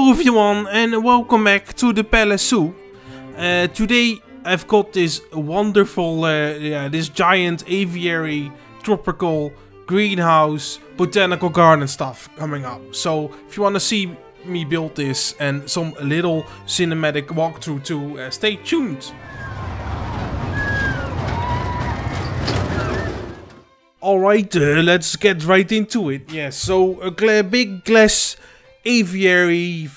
Hello everyone and welcome back to the Palace Zoo. Today I've got this wonderful, this giant aviary, tropical, greenhouse, botanical garden stuff coming up. So if you want to see me build this and some little cinematic walkthrough too, stay tuned. Alright, let's get right into it. Yeah, so a big glass aviary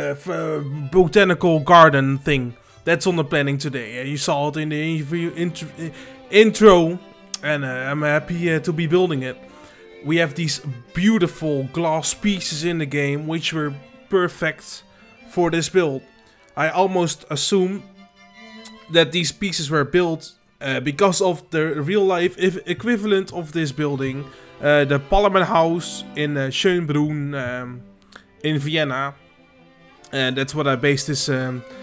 botanical garden thing. That's on the planning today. You saw it in the intro, and I'm happy to be building it. We have these beautiful glass pieces in the game, which were perfect for this build. I almost assume that these pieces were built because of the real-life equivalent of this building, the Parliament House in Schönbrunn in Vienna. And that's what I based this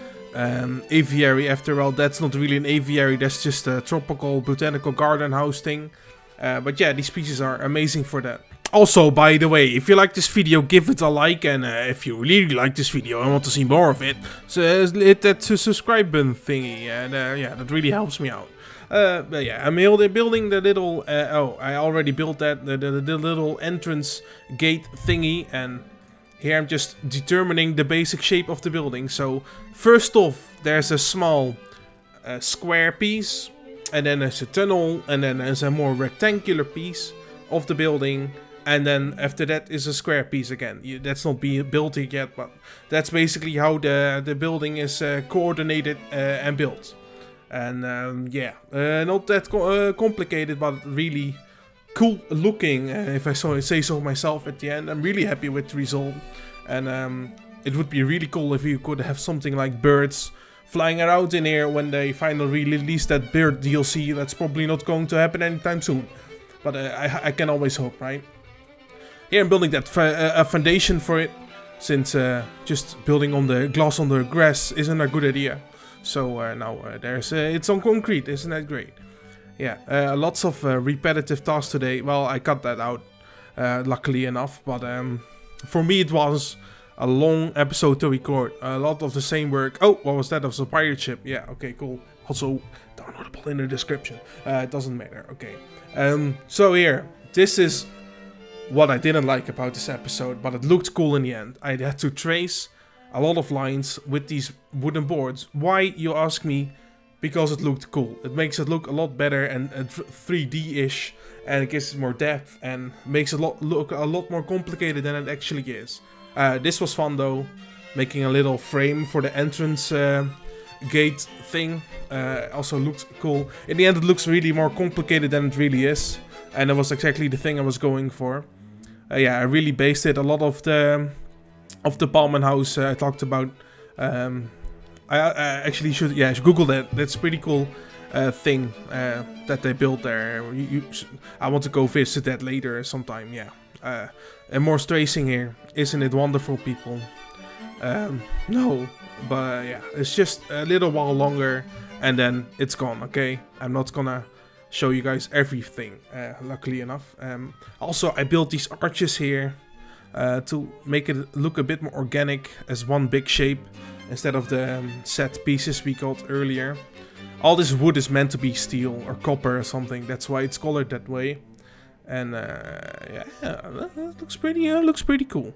aviary after. Well, that's not really an aviary, that's just a tropical botanical garden house thing. But yeah, these pieces are amazing for that. Also, by the way, if you like this video, give it a like, and if you really like this video and want to see more of it, so hit that subscribe button thingy, and yeah, that really helps me out. But yeah, I'm building the little, I already built that, the little entrance gate thingy, and here I'm just determining the basic shape of the building. So, first off, there's a small square piece, and then there's a tunnel, and then there's a more rectangular piece of the building, and then after that is a square piece again. That's not being built yet, but that's basically how the building is coordinated and built. And yeah, not that complicated, but really cool looking, if I say so myself at the end. I'm really happy with the result, and it would be really cool if you could have something like birds flying around in here when they finally release that bird DLC. That's probably not going to happen anytime soon, but I can always hope, right? Here I'm building that a foundation for it, since just building on the glass on the grass isn't a good idea. So now there's it's on concrete, isn't that great? Yeah, lots of repetitive tasks today. Well, I cut that out, luckily enough, but for me it was a long episode to record. A lot of the same work. Oh, what was that? That was a pirate ship. Yeah, okay, cool. Also downloadable in the description. It doesn't matter. Okay. So here, this is what I didn't like about this episode, but it looked cool in the end. I had to trace a lot of lines with these wooden boards. Why, you ask me? Because it looked cool. It makes it look a lot better and 3D-ish, and it gives it more depth and makes it look a lot more complicated than it actually is. This was fun though, making a little frame for the entrance gate thing. Also looked cool. In the end, it looks really more complicated than it really is, and it was exactly the thing I was going for. Yeah, I really based it a lot of the Parliament House I talked about. I actually should Google that. That's a pretty cool thing that they built there. I want to go visit that later sometime. Yeah, and more tracing here, isn't it wonderful, people? No, but yeah, it's just a little while longer, and then it's gone. Okay, I'm not gonna show you guys everything, luckily enough. Also, I built these arches here to make it look a bit more organic as one big shape, instead of the set pieces we got earlier. All this wood is meant to be steel or copper or something. That's why it's colored that way. And yeah, that looks pretty cool.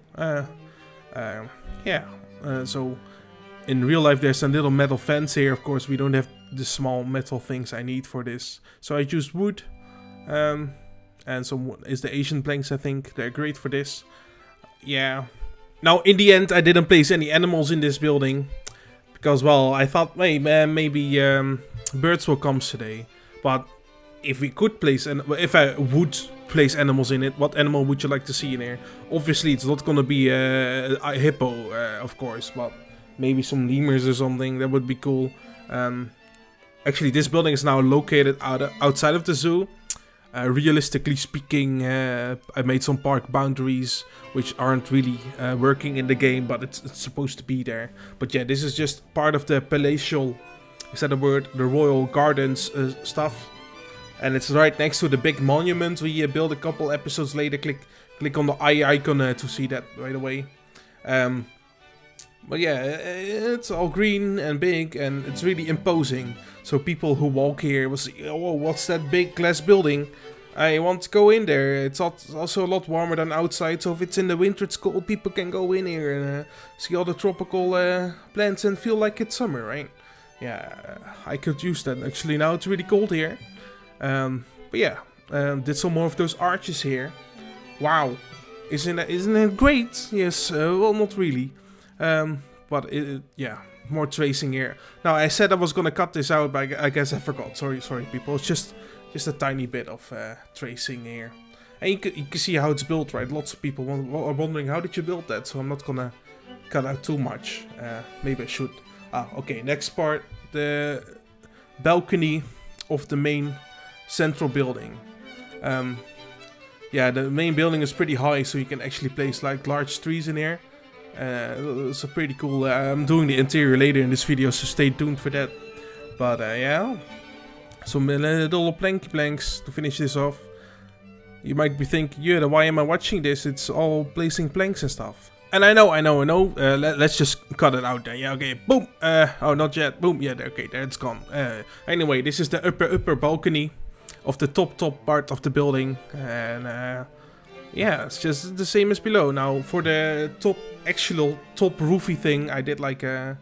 Yeah. So in real life, there's a little metal fence here. Of course, we don't have the small metal things I need for this, so I used wood. And some is the Asian planks. I think they're great for this. Yeah. Now, in the end, I didn't place any animals in this building, because, well, I thought, hey, man, maybe birds will come today. But if we could place, if I would place animals in it, what animal would you like to see in here? Obviously, it's not gonna be a hippo, of course, but maybe some lemurs or something. That would be cool. Actually, this building is now located outside of the zoo. Realistically speaking, I made some park boundaries which aren't really working in the game, but it's supposed to be there. But yeah, this is just part of the palatial, is that a word? The royal gardens stuff. And it's right next to the big monument we built a couple episodes later. Click on the eye icon to see that right away. But yeah, it's all green and big, and it's really imposing. So people who walk here will see, oh, what's that big glass building? I want to go in there. It's also a lot warmer than outside, so if it's in the winter it's cold, people can go in here and see all the tropical plants and feel like it's summer, right? Yeah, I could use that. Actually, now it's really cold here. But yeah, did some more of those arches here. Wow, isn't it great? Yes, well, not really. But yeah, more tracing here. Now, I said I was gonna cut this out, but I guess I forgot. Sorry, people. It's just a tiny bit of tracing here. And you can see how it's built, right? Lots of people are wondering, how did you build that? So I'm not gonna cut out too much. Maybe I should. Okay, next part. The balcony of the main central building. Yeah, the main building is pretty high, so you can actually place like large trees in here. It's a pretty cool. I'm doing the interior later in this video, so stay tuned for that. But yeah, some little planks to finish this off. You might be thinking, yeah, why am I watching this? It's all placing planks and stuff. And I know. Let's just cut it out there. Yeah, okay. Boom. Oh, not yet. Boom. Yeah, okay, there it's gone. Anyway, this is the upper balcony of the top part of the building, and yeah, it's just the same as below. Now, for the actual top roofy thing, I did like a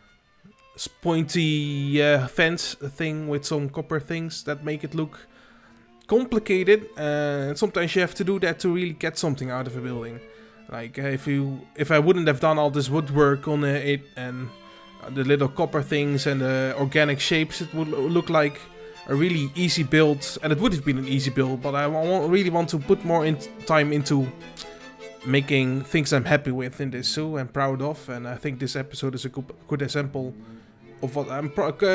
pointy fence thing with some copper things that make it look complicated. And sometimes you have to do that to really get something out of a building. Like if I wouldn't have done all this woodwork on it and the little copper things and the organic shapes, it would look like a really easy build, and it would have been an easy build, but I really want to put more time into making things I'm happy with in this zoo and proud of, and I think this episode is a good example of what I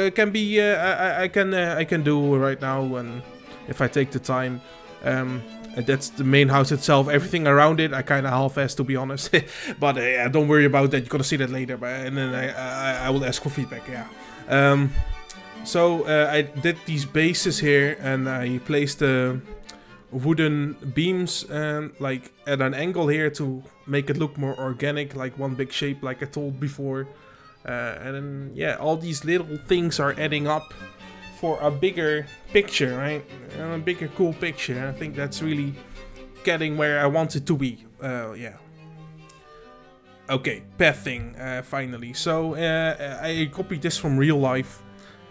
can do right now, and if I take the time. And that's the main house itself. Everything around it, I kind of half-assed, to be honest. But don't worry about that. You're gonna see that later. And then I will ask for feedback. Yeah. So I did these bases here, and I placed the wooden beams like at an angle here to make it look more organic, like one big shape, like I told before. And then yeah, all these little things are adding up for a bigger picture, right? A bigger cool picture. I think that's really getting where I want it to be. Yeah. Okay, pathing, finally. So I copied this from real life.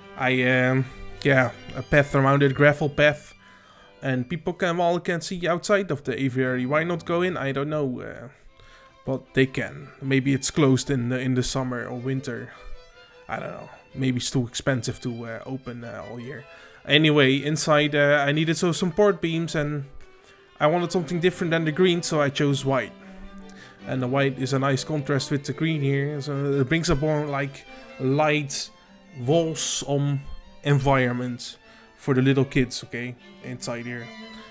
Yeah, a path around it, gravel path, and people can see outside of the aviary. Why not go in? I don't know, but they can. Maybe it's closed in the summer or winter. I don't know. Maybe it's too expensive to open all year. Anyway, inside I needed some support beams, and I wanted something different than the green, so I chose white. And the white is a nice contrast with the green here, so it brings up more like light, wholesome environment for the little kids, okay, inside here.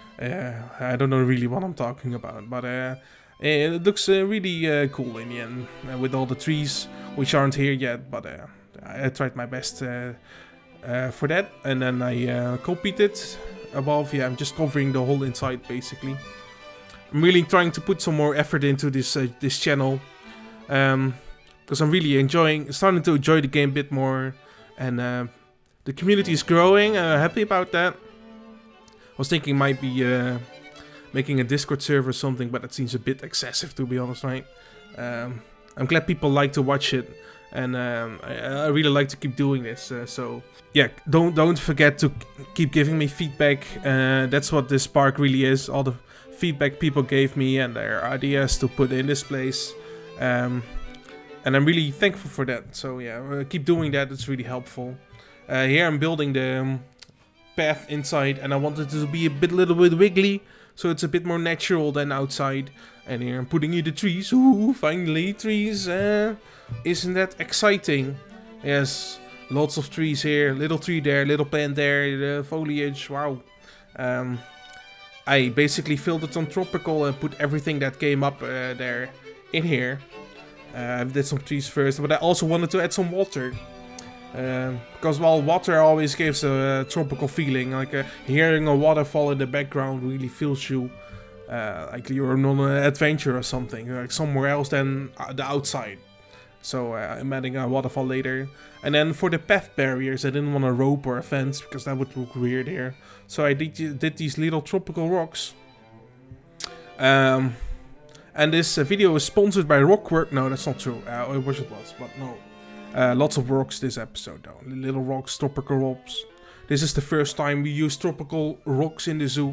I don't know really what I'm talking about, but it looks really cool in the end, with all the trees, which aren't here yet, but I tried my best for that. And then I copied it above. Yeah, I'm just covering the whole inside, basically. I'm really trying to put some more effort into this channel, because I'm really starting to enjoy the game a bit more, and the community is growing. Happy about that. I was thinking might be making a Discord server or something, but that seems a bit excessive, to be honest, right? I'm glad people like to watch it, and I really like to keep doing this. So yeah, don't forget to keep giving me feedback. That's what this park really is. All the feedback people gave me and their ideas to put in this place, and I'm really thankful for that. So yeah, keep doing that. It's really helpful. Here I'm building the path inside, and I wanted it to be a little bit wiggly, so it's a bit more natural than outside. And here I'm putting in the trees. Ooh, finally trees. Isn't that exciting? Yes, lots of trees here. Little tree there, little plant there, the foliage. Wow. I basically filled it on tropical and put everything that came up there in here. I did some trees first, but I also wanted to add some water. Because well, water always gives a tropical feeling. Like hearing a waterfall in the background really feels you like you're on an adventure or something, like somewhere else than the outside. So I'm adding a waterfall later. And then for the path barriers, I didn't want a rope or a fence because that would look weird here. So I did these little tropical rocks. And this video is sponsored by Rockwork. No, that's not true. I wish it was, but no. Lots of rocks this episode though. Little rocks, tropical rocks. This is the first time we use tropical rocks in the zoo.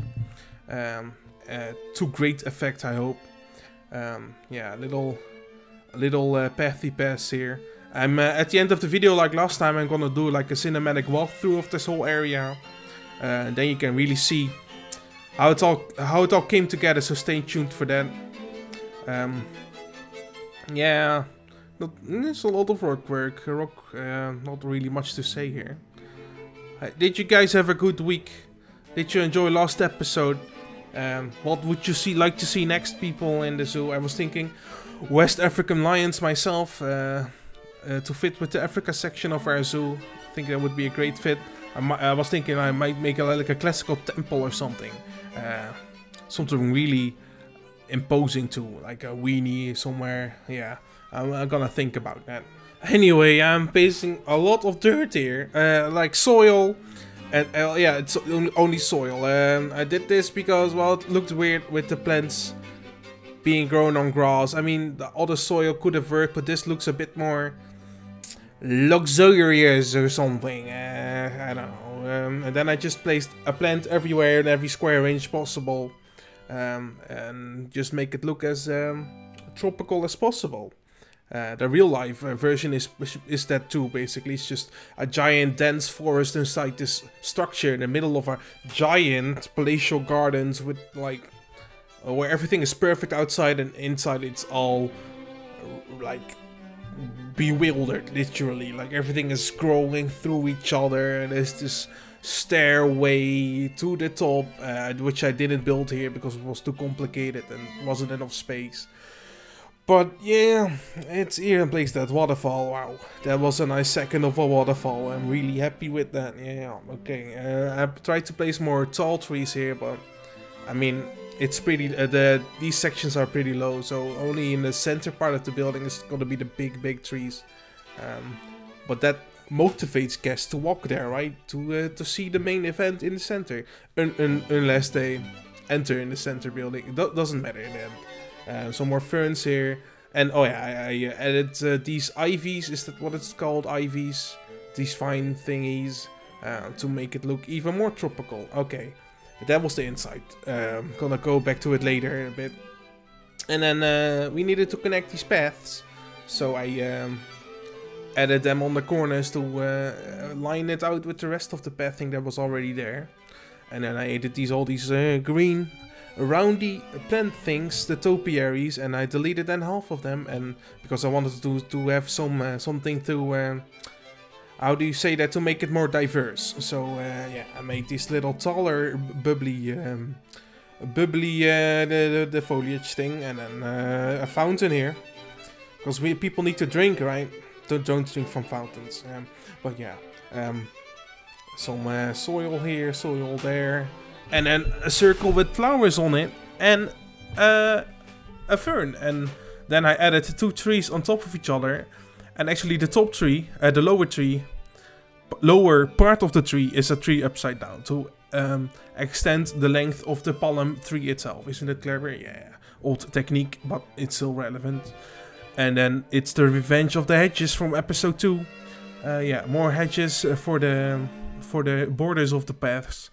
To great effect, I hope. Yeah, little pathy paths here. I'm at the end of the video, like last time, I'm gonna do like a cinematic walkthrough of this whole area. Then you can really see how it all came together. So stay tuned for that. Yeah, there's a lot of rock, not really much to say here. Did you guys have a good week? Did you enjoy last episode? What would you like to see next, people in the zoo? I was thinking West African lions myself, to fit with the Africa section of our zoo. I think that would be a great fit. I was thinking I might make like a classical temple or something. Something really imposing too, like a weenie somewhere. Yeah, I'm gonna think about that. Anyway, I'm placing a lot of dirt here, like soil. And yeah, it's only soil. I did this because, well, it looked weird with the plants being grown on grass. I mean, the other soil could have worked, but this looks a bit more luxurious or something. I don't know. And then I just placed a plant everywhere in every square inch possible. And just make it look as tropical as possible. The real life version is that too, basically. It's just a giant dense forest inside this structure in the middle of a giant palatial gardens with like where everything is perfect outside and inside it's all like bewildered, literally. Like everything is growing through each other and there's this stairway to the top, which I didn't build here because it was too complicated and wasn't enough space. But yeah, it's here in place, that waterfall. Wow, that was a nice second of a waterfall. I'm really happy with that. Yeah, okay. I tried to place more tall trees here, but I mean, it's pretty. These sections are pretty low, so only in the center part of the building is gonna be the big trees. But that motivates guests to walk there, right? To see the main event in the center, unless they enter in the center building. It doesn't matter in the end. Some more ferns here. And oh yeah, I added these ivies. Is that what it's called? Ivies. These fine thingies. To make it look even more tropical. Okay. That was the inside. Gonna go back to it later a bit. And then we needed to connect these paths. So I added them on the corners to line it out with the rest of the pathing that was already there. And then I added all these green roundy plant things, the topiaries, and I deleted then half of them, and because I wanted to have something to how do you say that, to make it more diverse. So yeah, I made this little taller bubbly the foliage thing, and then a fountain here, because people need to drink, right? Don't drink from fountains. But yeah, some soil here, soil there. And then a circle with flowers on it, and a fern. And then I added 2 trees on top of each other. And actually the top tree, the lower part of the tree is a tree upside down. To extend the length of the palm tree itself. Isn't it clever? Yeah. Old technique, but it's still relevant. And then it's the revenge of the hedges from episode 2. Yeah, more hedges for the borders of the paths.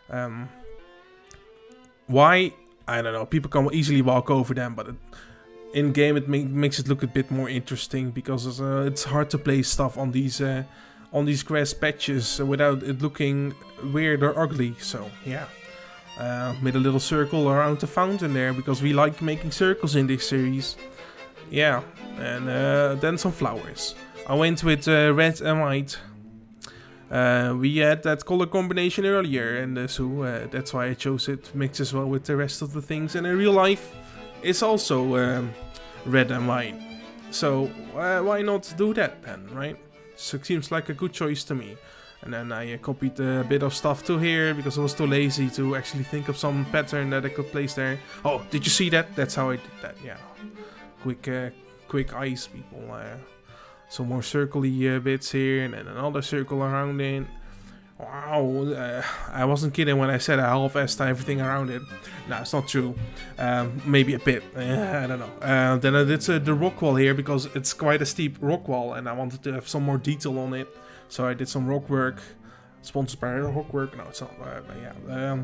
Why? I don't know. People can easily walk over them, but in game it makes it look a bit more interesting, because it's hard to place stuff on these grass patches without it looking weird or ugly. So yeah, made a little circle around the fountain there, because we like making circles in this series. Yeah, and then some flowers. I went with red and white. We had that color combination earlier in the zoo, that's why I chose it. Mixes well with the rest of the things, and in real life it's also red and white. So why not do that then, right? So it seems like a good choice to me. And then I copied a bit of stuff to here, because I was too lazy to actually think of some pattern that I could place there. Oh, did you see that? That's how I did that, yeah. Quick eyes, people. Some more circly bits here, and then another circle around it. Wow, I wasn't kidding when I said I half-assed everything around it. No, it's not true. Maybe a bit. I don't know. Then I did the rock wall here because it's quite a steep rock wall, and I wanted to have some more detail on it. So I did some rock work. Sponsored by Rockwork. No, it's not. But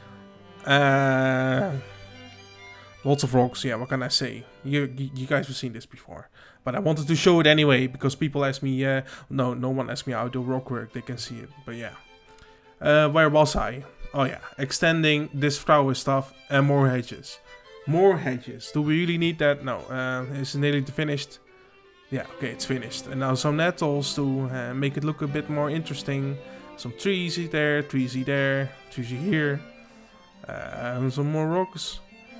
yeah. Lots of rocks. Yeah, what can I say? You guys have seen this before. But I wanted to show it anyway because people ask me. No one asked me how to do rock work. They can see it. But yeah. Where was I? Oh yeah, extending this flower stuff and more hedges. More hedges. Do we really need that? No. Is it nearly finished? Yeah, okay, it's finished. And now some nettles to make it look a bit more interesting. Some trees there, trees there, trees here. Some more rocks.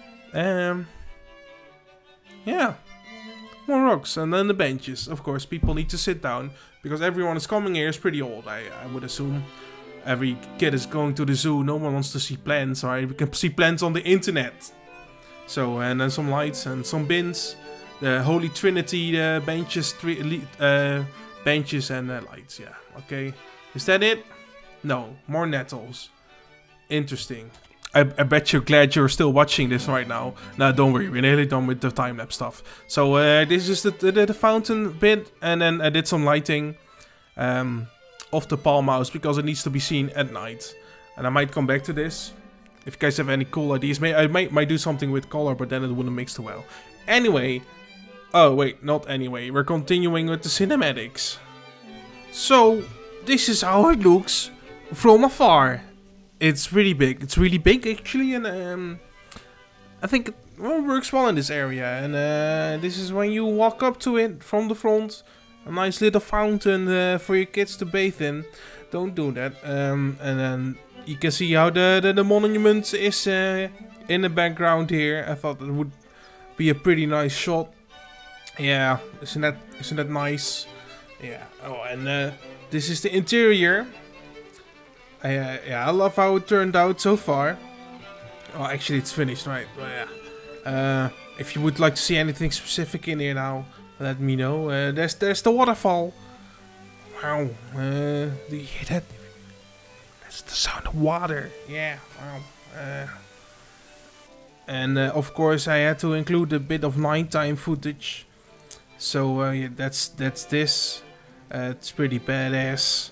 Yeah. More rocks. And then the benches. Of course, people need to sit down. Because everyone is coming here is pretty old, I would assume. Every kid is going to the zoo. No one wants to see plants, right? We can see plants on the internet. So, and then some lights and some bins. The Holy Trinity, the benches, benches and lights. Yeah, okay. Is that it? No, more nettles. Interesting. I bet you're glad you're still watching this right now. No, don't worry, we're nearly done with the time-lapse stuff. So this is the fountain bit, and then I did some lighting of the palm house because it needs to be seen at night. And I might come back to this. If you guys have any cool ideas, I might do something with color, but then it wouldn't mix too well. Anyway, oh wait, not anyway. We're continuing with the cinematics. So this is how it looks from afar. It's really big. It's really big actually, and I think it works well in this area. And this is when you walk up to it from the front. A nice little fountain for your kids to bathe in. Don't do that. And then you can see how the monument is in the background here. I thought it would be a pretty nice shot. Yeah, isn't that nice? Yeah. Oh, and this is the interior. Yeah, I love how it turned out so far. Oh, actually, it's finished, right? But yeah. If you would like to see anything specific in here now, let me know. There's the waterfall. Wow. Do you hear that? That's the sound of water. Yeah. Wow. And of course, I had to include a bit of nighttime footage. So yeah, that's this. It's pretty badass.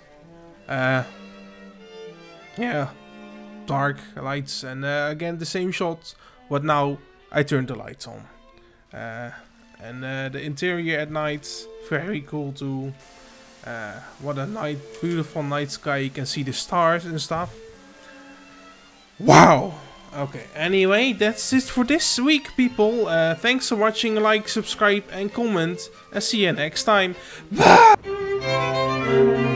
Yeah, dark lights and again the same shot, but now I turned the lights on. And the interior at night, very cool too. What a beautiful night sky. You can see the stars and stuff. Wow. Okay, anyway, that's it for this week, people. Thanks for watching, like, subscribe and comment, and see you next time. Bye!